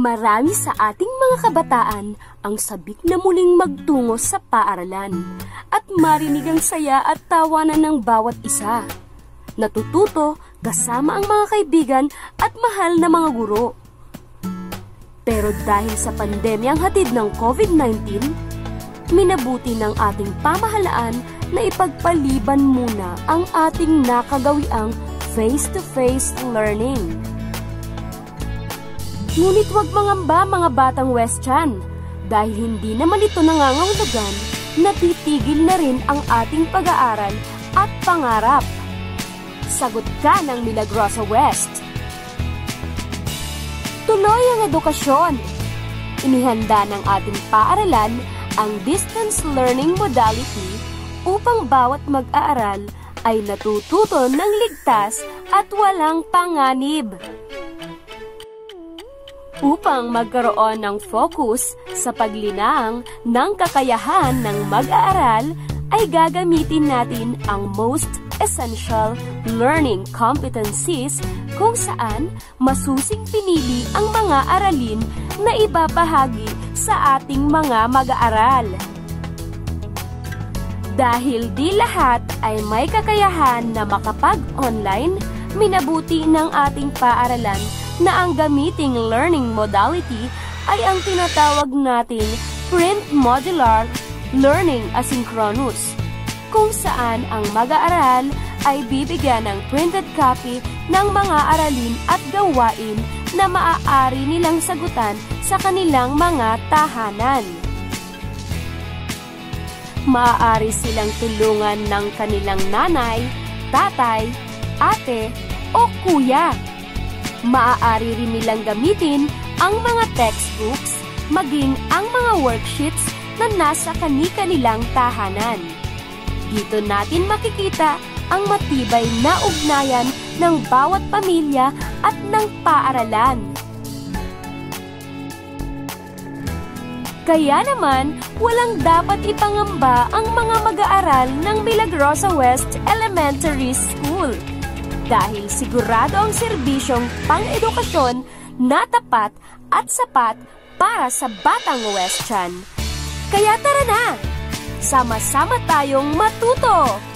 Marami sa ating mga kabataan ang sabik na muling magtungo sa paaralan at marinig ang saya at tawanan ng bawat isa. Natututo kasama ang mga kaibigan at mahal na mga guro. Pero dahil sa pandemyang hatid ng COVID-19, minabuti ng ating pamahalaan na ipagpaliban muna ang ating nakagawiang face-to-face learning. Ngunit huwag mangamba mga batang Westian, dahil hindi naman ito nangangahulugan na titigil na rin ang ating pag-aaral at pangarap. Sagot ka ng Milagrosa West. Tuloy ang edukasyon. Inihanda ng ating paaralan ang distance learning modality upang bawat mag-aaral ay natututo ng ligtas at walang panganib. Upang magkaroon ng focus sa paglinang ng kakayahan ng mag-aaral, ay gagamitin natin ang most essential learning competencies kung saan masusing pinili ang mga aralin na ibabahagi sa ating mga mag-aaral. Dahil di lahat ay may kakayahan na makapag-online, minabuti ng ating paaralan na ang gamiting learning modality ay ang tinatawag nating Print Modular Learning Asynchronous, kung saan ang mag-aaral ay bibigyan ng printed copy ng mga aralin at gawain na maaari nilang sagutan sa kanilang mga tahanan. Maaari silang tulungan ng kanilang nanay, tatay, ate o kuya. Maaari rin nilang gamitin ang mga textbooks, maging ang mga worksheets na nasa kani-kanilang tahanan. Dito natin makikita ang matibay na ugnayan ng bawat pamilya at ng paaralan. Kaya naman, walang dapat ipangamba ang mga mag-aaral ng Milagrosa West Elementary School. Dahil sigurado ang serbisyong pang-edukasyon na tapat at sapat para sa batang Westian. Kaya tara na! Sama-sama tayong matuto!